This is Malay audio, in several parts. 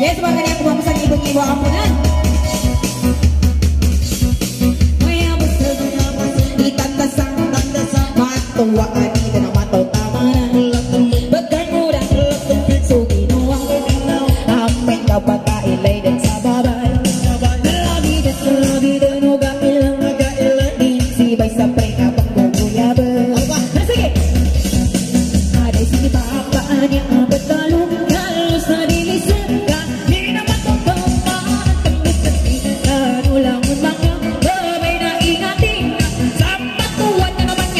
Yes, makanya aku mau pesan ibu-ibu ampunan. Tua ani dan mata tamana bekan murah sugi nuang amen kau pakai ilai dan sababai lebih dan uga ilang di si baik sampai abang kau ya ber ada si bapaknya betul kalau sadili suka di nama toko tembus ketika ulang bangga berbeda ingatin sama tuan yang banyak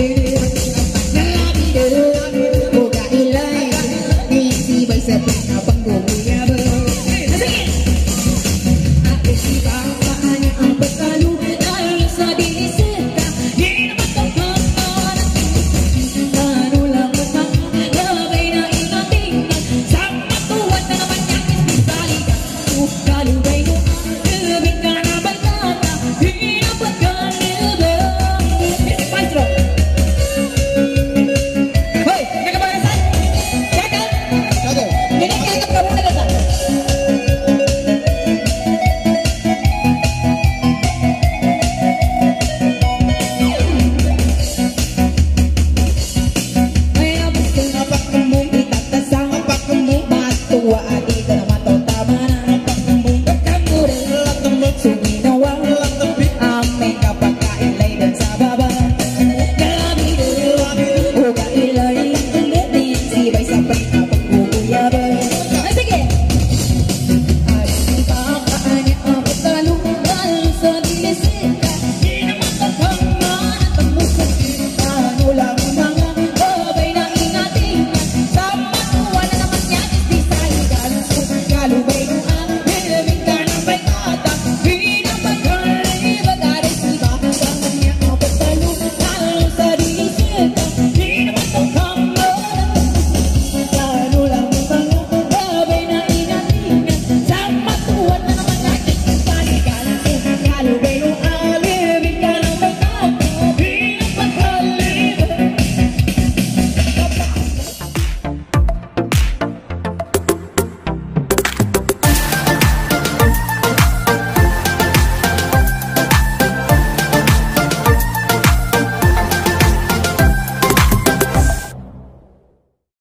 Sepeda